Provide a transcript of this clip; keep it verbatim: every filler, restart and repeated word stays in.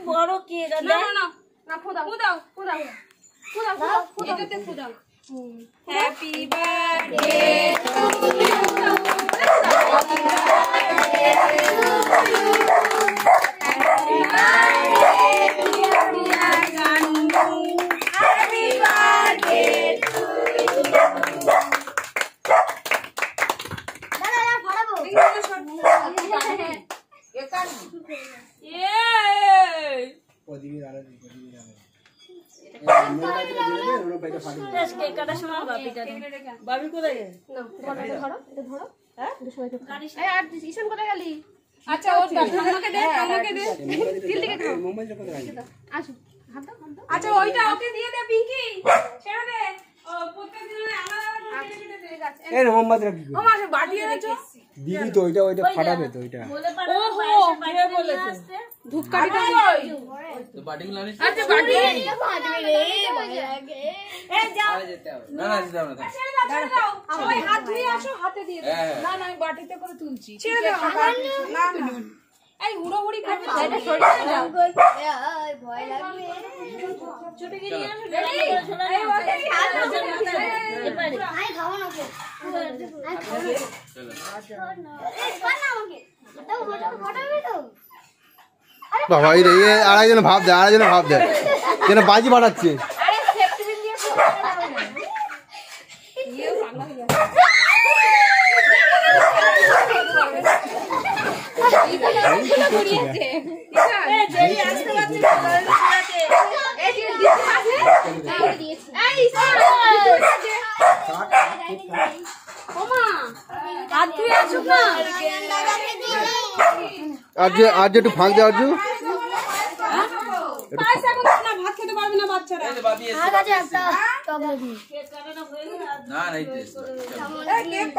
বড় কেক না না না না ফোদাও ফোদাও ফোদাও ফোদাও ফোদাও এটাতে ফোদাও happy birthday to you happy birthday to you happy birthday dear Ganu happy birthday to you দাদা দাদা ফড়াবো একান এ পদিবি আরে পদিবি আরে কেক কাটার সময় বাপিটা বাবি কোথায় গেছে না ধরো এটা ধরো হ্যাঁ এটা সবাই গাড়ি এই আর ইসন কোথায় গেলি আচ্ছা ও আমাকে দে আমাকে দে তিল দিকে খাও মোবাইল কোথায় রাখি আসো হাত দাও হাত দাও আচ্ছা ওইটা ওকে দিয়ে দে পিঙ্কি ছেড়ে দে ও প্রত্যেকদিন আলাদা আলাদা কেটে কেটে দে গাছ এই মোহাম্মদ রাখি ও মাসে বাটি এনেছো দিবি তো ওইটা ওইটা ফাটাবে তো ওইটা বলে পারে ওহো কে বলেছে ধূপকাঠিটা তো বাটিং লানিস আচ্ছা বাটি বাজবে রে ভয় লাগে এই যাও আরে যেতে হবে না না যেতে হবে না ছেড়ে দাও ছেড়ে দাও ওই হাত ধুয়ে আসো হাতে দিয়ে দাও হ্যাঁ না না আমি বাটিতে করে তুলছি ছেড়ে দাও না না এই হুড়োহুড়ি করবে এটা সরে দাও এই ভয় লাগবে ছুটি গিয়ে আসো এই ওকে হাত ধরে এপারে আই খাও না কে আই খাও না চলো এই পানা আমাকে দাও ফটো ফটো দাও বাবা এই রে আড়াইজন ভাব দে আড়াইজন ভাব দে যেন বাজি বাড়াচ্ছে আরে সেফটি পিন দিয়ে ফটো দাও না ইয়ে পাগলা হয়ে গেছে এটা করিয়েছে এই জেরি আসতে পারছিস না লড়াতে এই যে দিতে আছে এই দিয়েছি এই ওমা হাত ধুয়ে আসুক না আর যে আর যে একটু ফাঁক দে আর যে পয়সা কত না ভাত খেতে পারবে না বাচ্চারা এই যে বাবি এসে আর আছে একটা চকলেট কেক কাটানো হয়ে গেল না না এই তো এই কেক